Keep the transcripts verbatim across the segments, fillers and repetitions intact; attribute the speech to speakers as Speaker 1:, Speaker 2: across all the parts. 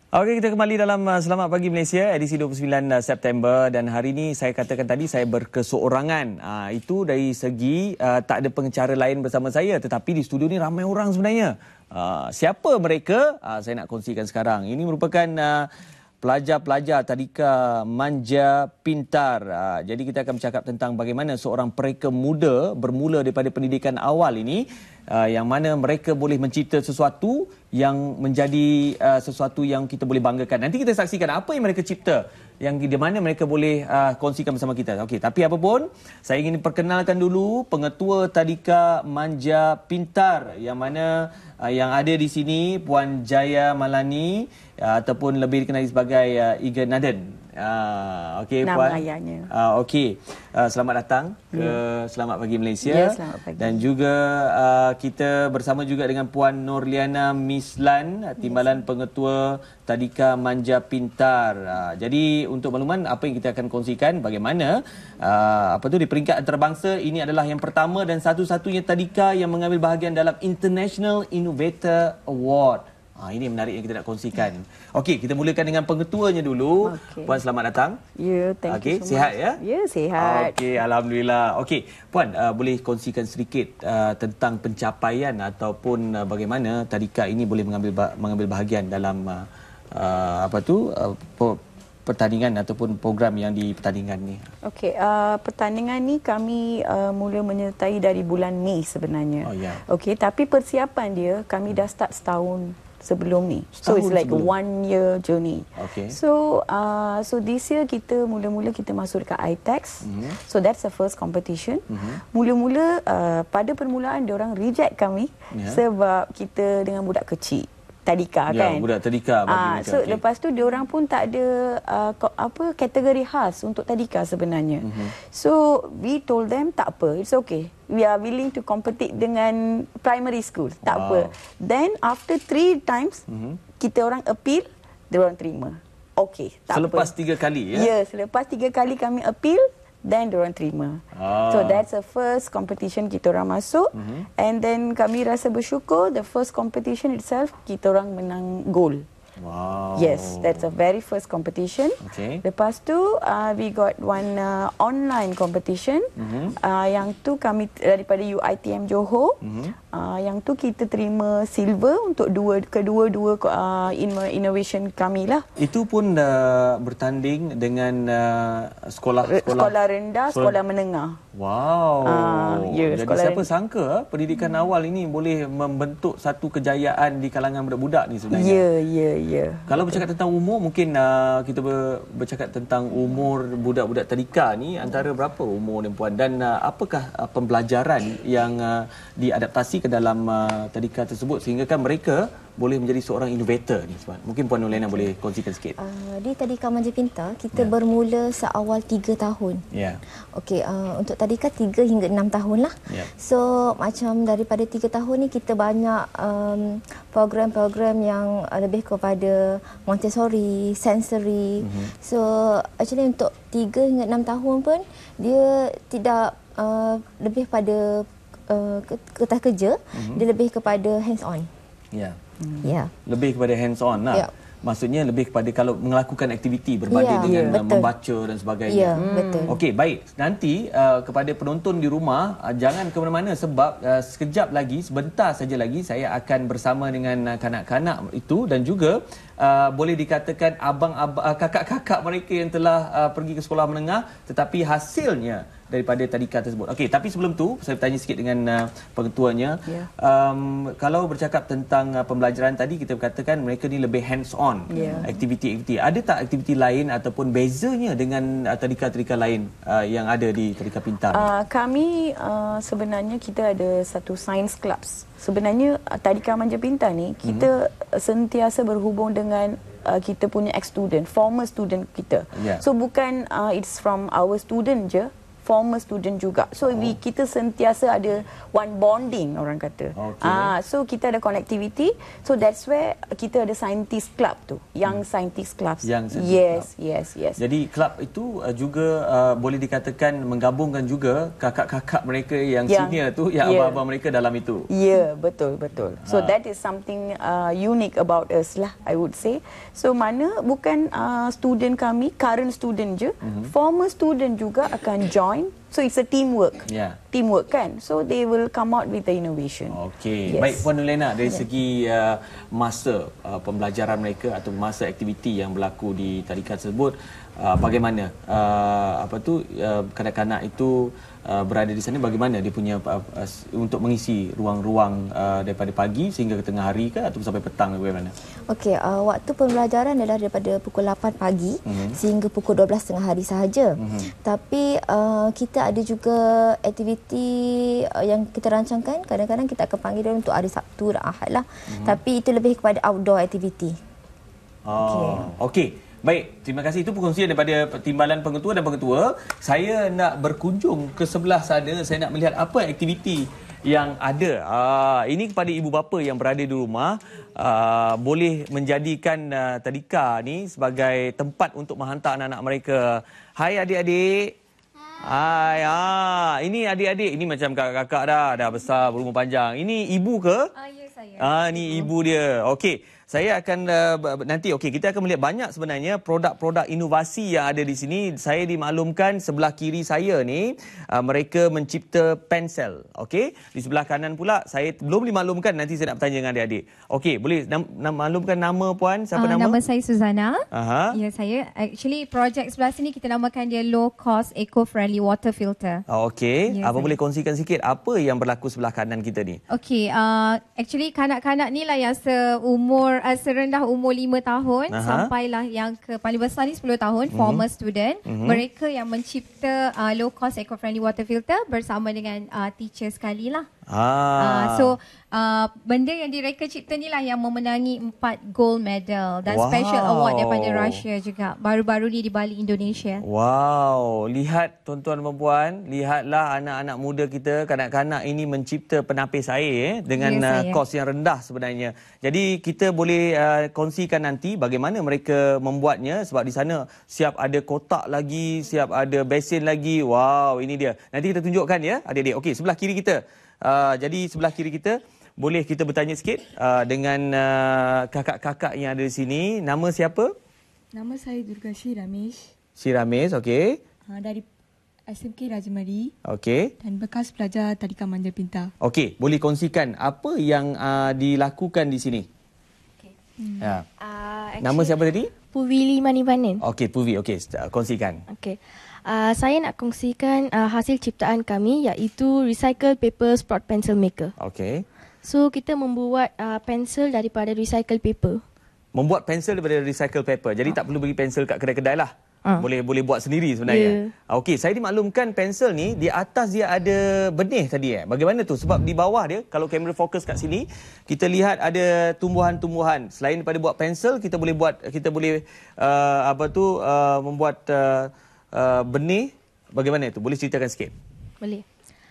Speaker 1: Okey, kita kembali dalam uh, Selamat Pagi Malaysia, edisi dua puluh sembilan September, dan hari ini saya katakan tadi saya berkeseorangan. Uh, itu dari segi uh, tak ada pengacara lain bersama saya, tetapi di studio ni ramai orang sebenarnya. Uh, siapa mereka? Uh, saya nak kongsikan sekarang. Ini merupakan uh, pelajar-pelajar tadika Manja Pintar. Uh, jadi kita akan bercakap tentang bagaimana seorang pereka muda bermula daripada pendidikan awal ini, uh, yang mana mereka boleh mencipta sesuatu yang menjadi uh, sesuatu yang kita boleh banggakan. Nanti kita saksikan apa yang mereka cipta, yang di mana mereka boleh uh, kongsikan bersama kita. Okey, tapi apapun, saya ingin perkenalkan dulu pengetua Tadika Manja Pintar, yang mana uh, yang ada di sini Puan Jaya Malani, uh, ataupun lebih dikenali sebagai uh, Iga Naden. Uh, okey,
Speaker 2: Nama
Speaker 1: Puan.
Speaker 2: ayahnya.
Speaker 1: Uh, okey, uh, selamat datang ke
Speaker 2: ya.
Speaker 1: Selamat Pagi Malaysia.
Speaker 2: Ya, selamat pagi.
Speaker 1: Dan juga uh, kita bersama juga dengan Puan Nurliana Mislan, Timbalan yes. Pengetua Tadika Manja Pintar. Uh, jadi untuk makluman apa yang kita akan kongsikan, bagaimana uh, apa tu di peringkat antarabangsa ini adalah yang pertama dan satu-satunya tadika yang mengambil bahagian dalam International Innovator Award. Ha, ini menarik yang kita nak kongsikan. Okey, kita mulakan dengan pengetuanya dulu. Okay. Puan, selamat datang.
Speaker 2: Ya, yeah, thank
Speaker 1: okay,
Speaker 2: you so
Speaker 1: sihat
Speaker 2: much.
Speaker 1: ya?
Speaker 2: Ya, sihat.
Speaker 1: Okey, alhamdulillah. Okey, Puan, uh, boleh kongsikan sedikit uh, tentang pencapaian ataupun uh, bagaimana tadika ini boleh mengambil ba- mengambil bahagian dalam uh, uh, apa tu uh, pertandingan ataupun program yang dipertandingan ni.
Speaker 2: Okey, uh, pertandingan ni kami uh, mula menyertai dari bulan Mei sebenarnya.
Speaker 1: Oh, yeah.
Speaker 2: Okey, tapi persiapan dia kami dah start setahun sebelum ni. So
Speaker 1: Setahun
Speaker 2: it's like
Speaker 1: sebelum.
Speaker 2: a one year journey.
Speaker 1: Okay.
Speaker 2: So uh, so this year kita mula-mula kita masuk dekat I T E X. Mm-hmm. So that's the first competition. Mm-hmm. Mula-mula uh, pada permulaan diorang reject kami yeah. sebab kita dengan budak kecil. Tadika
Speaker 1: ya,
Speaker 2: kan.
Speaker 1: budak tadika bagi
Speaker 2: ah,
Speaker 1: mereka.
Speaker 2: So
Speaker 1: okay.
Speaker 2: lepas tu diorang pun tak ada uh, apa kategori khas untuk tadika sebenarnya. Mm-hmm. So we told them tak apa, it's okay. We are willing to compete dengan primary school. Tak wow. apa. Then after three times mm-hmm. kita orang appeal, diorang terima. Okay, tak
Speaker 1: selepas
Speaker 2: apa.
Speaker 1: tiga kali ya?
Speaker 2: Ya, yeah, selepas tiga kali kami appeal, then diorang terima. Ah. So that's the first competition kita orang masuk. Mm-hmm. And then kami rasa bersyukur, the first competition itself kita orang menang gold.
Speaker 1: Wow.
Speaker 2: Yes, that's the very first competition.
Speaker 1: Okay.
Speaker 2: Lepas tu uh, we got one uh, online competition. Mm-hmm. Uh, yang tu kami daripada U I T M Johor. Mm-hmm. Uh, yang tu kita terima silver untuk dua kedua-dua uh, innovation kami lah.
Speaker 1: Itu pun uh, bertanding dengan uh, sekolah, sekolah
Speaker 2: sekolah rendah, sekolah, sekolah menengah.
Speaker 1: Wow. Uh,
Speaker 2: yeah,
Speaker 1: jadi siapa sangka uh, pendidikan hmm. awal ini boleh membentuk satu kejayaan di kalangan budak-budak ni sebenarnya.
Speaker 2: Ya, yeah, ya, yeah, ya. Yeah.
Speaker 1: Kalau bercakap tentang umur, mungkin uh, kita ber, bercakap tentang umur budak-budak tadika ni antara berapa umur ni Puan, dan uh, apakah uh, pembelajaran yang uh, diadaptasi ke dalam uh, tadika tersebut sehingga kan mereka boleh menjadi seorang innovator ni Puan. Mungkin Puan Nurliana boleh kongsikan sikit.
Speaker 3: Uh, di Tadika Manja Pintar kita yeah. bermula seawal tiga tahun. Ya. Yeah. Okey, uh, untuk tadika tiga hingga enam tahun lah. Yeah. So macam daripada tiga tahun ni kita banyak um, program-program yang uh, lebih kepada Montessori, sensory. Mm-hmm. So actually untuk tiga hingga enam tahun pun dia tidak uh, lebih pada uh, kertas kerja, mm-hmm. dia lebih kepada hands on.
Speaker 1: Ya. Yeah.
Speaker 3: Hmm. Yeah.
Speaker 1: Lebih kepada hands on lah. Yeah. Maksudnya lebih kepada kalau melakukan aktiviti berbanding yeah, dengan yeah, membaca dan sebagainya.
Speaker 3: Ya, yeah, betul.
Speaker 1: Okey, baik. Nanti uh, kepada penonton di rumah, uh, jangan ke mana-mana sebab uh, sekejap lagi, sebentar saja lagi saya akan bersama dengan uh, kanak-kanak itu dan juga uh, boleh dikatakan abang-abang uh, kakak-kakak mereka yang telah uh, pergi ke sekolah menengah tetapi hasilnya daripada tadika tersebut. Okey, tapi sebelum tu saya bertanya sikit dengan uh, pengetuanya. Yeah. Um, kalau bercakap tentang uh, pembelajaran tadi, kita berkatakan mereka ni lebih hands on. Yeah. Aktiviti-aktiviti. Ada tak aktiviti lain ataupun bezanya dengan uh, tadika-tadika lain uh, yang ada di Tadika Pintar?
Speaker 2: Uh, kami uh, sebenarnya kita ada satu science clubs. Sebenarnya uh, Tadika Manja Pintar ni kita mm-hmm. sentiasa berhubung dengan uh, kita punya ex-student, former student kita. Yeah. So bukan uh, it's from our student je. former student juga. So, oh. we, kita sentiasa ada one bonding, orang kata. Okay. Ah, so, kita ada connectivity. So, that's where kita ada scientist club tu. Young hmm. scientist clubs.
Speaker 1: Young scientist
Speaker 2: yes,
Speaker 1: club.
Speaker 2: yes, yes.
Speaker 1: Jadi, klub itu uh, juga uh, boleh dikatakan menggabungkan juga kakak-kakak mereka yang yeah. senior tu, yang yeah. abang-abang mereka dalam itu.
Speaker 2: Ya, yeah, betul, betul. So, ha. that is something uh, unique about us lah, I would say. So, mana bukan uh, student kami, current student je, mm-hmm. former student juga akan join. So it's a teamwork. Yeah. Teamwork kan. So they will come out with the innovation.
Speaker 1: Okey. Yes. Baik Puan Nurlena, dari yeah. segi uh, masa uh, pembelajaran mereka atau masa aktiviti yang berlaku di tadika tersebut, uh, bagaimana uh, apa tu uh, kanak-kanak itu uh, berada di sana, bagaimana dia punya uh, uh, untuk mengisi ruang-ruang uh, daripada pagi sehingga ke tengah hari ke atau sampai petang, bagaimana?
Speaker 3: Okey, uh, waktu pembelajaran adalah daripada pukul lapan pagi mm-hmm. sehingga pukul dua belas tengah hari sahaja. Mm-hmm. Tapi uh, kita ada juga aktiviti uh, yang kita rancangkan. Kadang-kadang kita akan panggil dia untuk hari Sabtu dan Ahad lah. Mm-hmm. Tapi itu lebih kepada outdoor aktiviti.
Speaker 1: Oh, okey. Okay. Baik, terima kasih. Itu perkongsian daripada Timbalan Pengetua dan Pengetua. Saya nak berkunjung ke sebelah sana. Saya nak melihat apa aktiviti yang ada. Ah, ini kepada ibu bapa yang berada di rumah, ah, boleh menjadikan ah, tadika ni sebagai tempat untuk menghantar anak-anak mereka. Hai adik-adik. Hai. Ah, ini adik-adik, ini macam kakak-kakak dah, dah besar, berumur panjang. Ini ibu ke?
Speaker 4: Ah, ya saya.
Speaker 1: Ah, ni ibu dia. Okey. Saya akan uh, nanti okey kita akan melihat banyak sebenarnya produk-produk inovasi yang ada di sini. Saya dimaklumkan sebelah kiri saya ni uh, mereka mencipta pensel. Okey, di sebelah kanan pula saya belum dimaklumkan, nanti saya nak bertanya dengan adik-adik. Okey, boleh nam nam maklumkan nama puan, siapa uh, nama?
Speaker 4: Nama saya Suzana.
Speaker 1: Aha.
Speaker 4: Ya, saya actually projek sebelah sini kita namakan dia low cost eco friendly water filter.
Speaker 1: Oh, okey, ya, apa saya. boleh kongsikan sikit apa yang berlaku sebelah kanan kita ni?
Speaker 4: Okey, uh, actually kanak-kanak ni lah yang seumur Uh, serendah umur lima tahun Aha. sampailah yang ke paling besar ni sepuluh tahun, mm-hmm. former student. Mm-hmm. Mereka yang mencipta uh, low cost eco friendly water filter bersama dengan uh, teacher sekali lah.
Speaker 1: Ah.
Speaker 4: Uh, so uh, benda yang mereka cipta ni lah yang memenangi empat gold medal dan wow. special award daripada Russia juga baru-baru ni di Bali, Indonesia.
Speaker 1: Wow, lihat tuan-tuan dan puan, lihatlah anak-anak muda kita, kanak-kanak ini mencipta penapis air eh, dengan yes, uh, kos yang rendah sebenarnya. Jadi kita boleh uh, kongsikan nanti bagaimana mereka membuatnya, sebab di sana siap ada kotak lagi, siap ada besin lagi. Wow, ini dia. Nanti kita tunjukkan ya adik-adik. Okey, sebelah kiri kita. Uh, jadi sebelah kiri kita boleh kita bertanya sikit uh, dengan uh, kakak-kakak yang ada di sini. Nama siapa?
Speaker 5: Nama saya Durga Shri Ramesh.
Speaker 1: Shri Ramesh, okey.
Speaker 5: Uh, dari S M K Rajamari.
Speaker 1: Okey.
Speaker 5: Dan bekas pelajar Tadika Manja Pintar.
Speaker 1: Okey, boleh kongsikan apa yang uh, dilakukan di sini?
Speaker 5: Okey. Hmm.
Speaker 1: Ya. Uh, Nama siapa tadi?
Speaker 5: Puvili Manivanan.
Speaker 1: Okey, Puvi. Okey, kongsikan.
Speaker 5: Okey. Uh, saya nak kongsikan uh, hasil ciptaan kami iaitu Recycle Paper Spot Pencil Maker.
Speaker 1: Okey.
Speaker 5: So kita membuat uh, pensel daripada recycle paper.
Speaker 1: Membuat pensel daripada recycle paper. Jadi uh. tak perlu beli pensel kat kedai-kedai lah. Uh. Boleh boleh buat sendiri sebenarnya. Yeah. Okey, saya dimaklumkan pensel ni di atas dia ada benih tadi eh. Bagaimana tu? Sebab di bawah dia kalau kamera fokus kat sini, kita lihat ada tumbuhan-tumbuhan. Selain daripada buat pensel, kita boleh buat kita boleh uh, apa tu uh, membuat uh, Uh, benih. Bagaimana itu? Boleh ceritakan sikit?
Speaker 5: Boleh.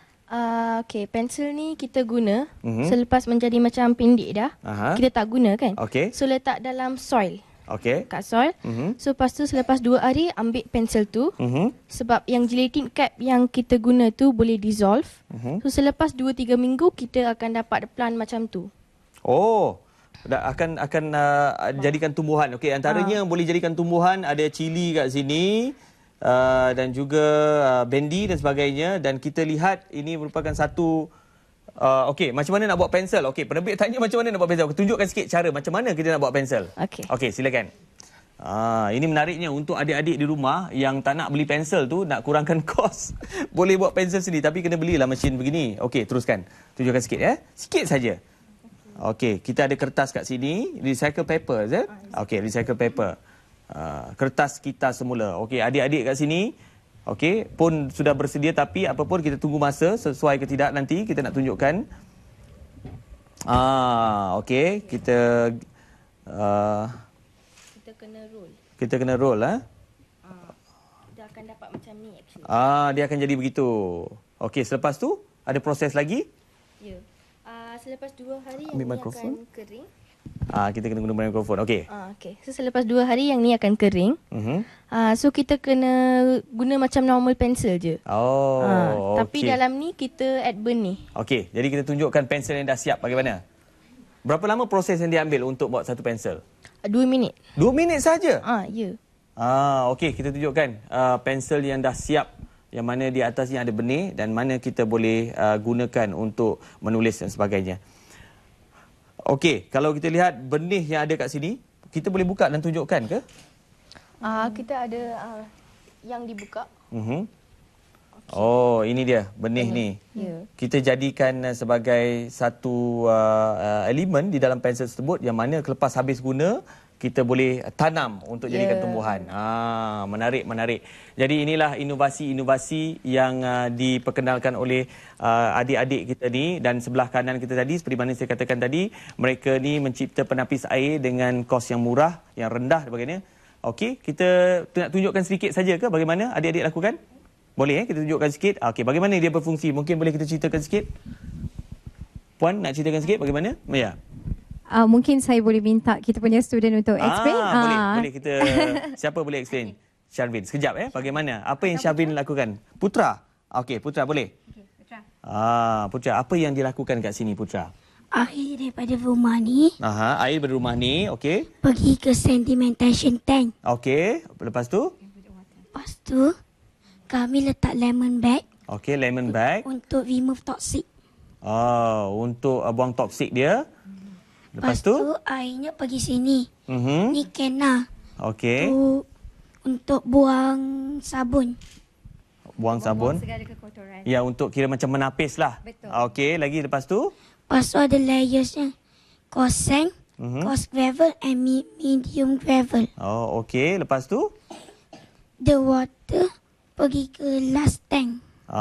Speaker 5: Uh, okay, pensel ni kita guna uh-huh. selepas menjadi macam pendek dah. Uh-huh. Kita tak guna kan?
Speaker 1: Okay.
Speaker 5: So letak dalam soil.
Speaker 1: Okay.
Speaker 5: Kat soil. Uh-huh. So lepas tu selepas dua hari ambil pensel tu. Uh-huh. Sebab yang gelatin cap yang kita guna tu boleh dissolve. Uh-huh. So selepas dua tiga minggu kita akan dapat plant macam tu.
Speaker 1: Oh. Akan akan uh, jadikan tumbuhan. Okey, antaranya uh. boleh jadikan tumbuhan, ada cili kat sini. Uh, dan juga uh, bendi dan sebagainya, dan kita lihat ini merupakan satu uh, okey, macam mana nak buat pensel. Okey, penerbit tanya macam mana nak buat pensel. Tunjukkan sikit cara macam mana kita nak buat pensel.
Speaker 5: Okey.
Speaker 1: Okey, silakan. Ah, ini menariknya untuk adik-adik di rumah yang tak nak beli pensel tu, nak kurangkan kos. Boleh buat pensel sendiri tapi kena belilah mesin begini. Okey, teruskan. Tunjukkan sikit ya. Sikit saja. Okey, kita ada kertas kat sini, recycle paper, is it? Okey, recycle paper. Uh, kertas kita semula. Okey, adik-adik kat sini okey pun sudah bersedia, tapi apa pun kita tunggu masa sesuai ke tidak nanti kita nak tunjukkan. Ah, okey, kita uh,
Speaker 5: kita kena roll.
Speaker 1: Kita kena roll ah.
Speaker 5: kita akan dapat macam ni actually.
Speaker 1: Ah, dia akan jadi begitu. Okey, selepas tu ada proses lagi?
Speaker 5: Ya. Uh, selepas dua hari
Speaker 1: Ambil
Speaker 5: yang
Speaker 1: mikrofon.
Speaker 5: ni akan kering.
Speaker 1: Ah, kita kena guna mikrofon. Okey.
Speaker 5: Ah, okey. So selepas dua hari yang ni akan kering.
Speaker 1: Mhm.
Speaker 5: Ah, so kita kena guna macam normal pensel je.
Speaker 1: Oh,
Speaker 5: Ah,
Speaker 1: okey.
Speaker 5: tapi dalam ni kita add burn ni.
Speaker 1: Okey, jadi kita tunjukkan pensel yang dah siap bagaimana? Berapa lama proses yang diambil untuk buat satu pensel?
Speaker 5: Uh, dua minit.
Speaker 1: Dua minit saja?
Speaker 5: Ah, ya.
Speaker 1: Ah, okey, kita tunjukkan uh, pensel yang dah siap, yang mana di atasnya ada benih dan mana kita boleh uh, gunakan untuk menulis dan sebagainya. Okey, kalau kita lihat benih yang ada kat sini, kita boleh buka dan tunjukkan ke?
Speaker 5: Ah, kita ada uh, yang dibuka.
Speaker 1: Mhm. Oh, ini dia benih ni.
Speaker 5: Ya.
Speaker 1: Kita jadikan uh, sebagai satu uh, uh, elemen di dalam pensel tersebut yang mana selepas habis guna kita boleh tanam untuk jadikan
Speaker 5: Ya.
Speaker 1: tumbuhan. Ah, menarik, menarik. Jadi inilah inovasi-inovasi yang uh, diperkenalkan oleh uh, adik-adik kita ni, dan sebelah kanan kita tadi seperti mana saya katakan tadi, mereka ni mencipta penapis air dengan kos yang murah, yang rendah dan sebagainya. Okey, kita nak tunjukkan sedikit saja ke bagaimana adik-adik lakukan? Boleh eh kita tunjukkan sikit. Okey, bagaimana dia berfungsi? Mungkin boleh kita ceritakan sikit. Puan nak ceritakan sikit bagaimana? Ya.
Speaker 4: Uh, mungkin saya boleh minta kita punya student untuk explain.
Speaker 1: Ah,
Speaker 4: Ah.
Speaker 1: boleh, boleh kita siapa boleh explain? Sharvin. Sekejap eh. Bagaimana? Apa yang Sharvin lakukan? Putra. Okey, Putra boleh.
Speaker 4: Okey, Putra.
Speaker 1: Ah, Putra, apa yang dilakukan kat sini Putra?
Speaker 6: Air daripada rumah ni
Speaker 1: Aha, air dari rumah ni, okey.
Speaker 6: pergi ke sedimentation tank.
Speaker 1: Okey, lepas tu?
Speaker 6: Lepas tu kami letak lemon bag
Speaker 1: Okey, lemon bag.
Speaker 6: untuk remove toxic.
Speaker 1: Oh, untuk uh, buang toksik dia. Lepas
Speaker 6: Lepas
Speaker 1: tu?
Speaker 6: tu airnya pergi sini.
Speaker 1: Mhm.
Speaker 6: Ni kena
Speaker 1: Okey.
Speaker 6: tu untuk buang sabun.
Speaker 1: Buang sabun.
Speaker 4: Segala kekotoran.
Speaker 1: Ya, untuk kira macam menapis lah.
Speaker 4: Betul.
Speaker 1: Okey, lagi lepas tu?
Speaker 6: Lepas tu ada layersnya. Coarse sand,
Speaker 1: Mhm.
Speaker 6: coarse gravel and me- medium gravel.
Speaker 1: Oh, okey. Lepas tu?
Speaker 6: The water pergi ke last tank.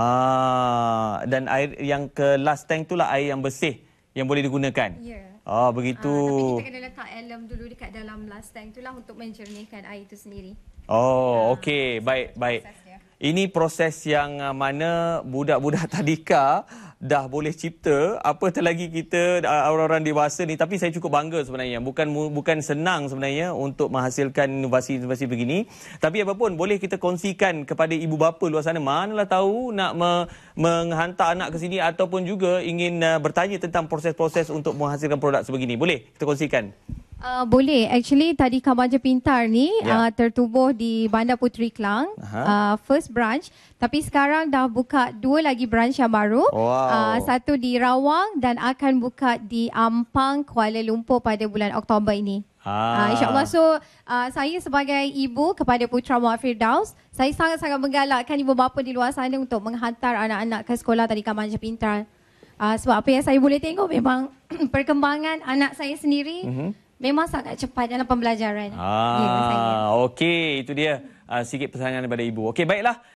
Speaker 1: Ah, dan air yang ke last tank tu lah air yang bersih yang boleh digunakan.
Speaker 4: Ya.
Speaker 1: Oh, begitu.
Speaker 4: Ah, tapi kita kena letak alum dulu dekat dalam last tank tu lah untuk menjernihkan air itu sendiri.
Speaker 1: Oh, okey. Baik, baik.
Speaker 4: prosesnya.
Speaker 1: Ini proses yang uh, mana budak-budak tadika dah boleh cipta, apatah lagi kita uh, orang-orang dewasa ni. Tapi saya cukup bangga sebenarnya. Bukan bukan senang sebenarnya untuk menghasilkan inovasi-inovasi begini. Tapi apapun, boleh kita kongsikan kepada ibu bapa luar sana. Manalah tahu nak me, menghantar anak ke sini ataupun juga ingin uh, bertanya tentang proses-proses untuk menghasilkan produk sebegini. Boleh kita kongsikan?
Speaker 4: Uh, boleh. Actually, Tadika Manja Pintar ni
Speaker 1: Ya.
Speaker 4: uh, tertubuh di Bandar Puteri Klang. Uh, first branch. Tapi sekarang dah buka dua lagi branch yang baru.
Speaker 1: Wow.
Speaker 4: Uh, satu di Rawang dan akan buka di Ampang, Kuala Lumpur pada bulan Oktober ini.
Speaker 1: Ah.
Speaker 4: Uh, InsyaAllah. So, uh, saya sebagai ibu kepada Putra Muhammad Firdaus, saya sangat-sangat menggalakkan ibu bapa di luar sana untuk menghantar anak-anak ke sekolah Tadika Manja Pintar. Uh, sebab apa yang saya boleh tengok memang perkembangan anak saya sendiri mm-hmm. memang sangat cepat dalam pembelajaran.
Speaker 1: Ah,
Speaker 4: Ya, saya.
Speaker 1: okey, itu dia uh, sikit pesanan daripada ibu. Okey, baiklah.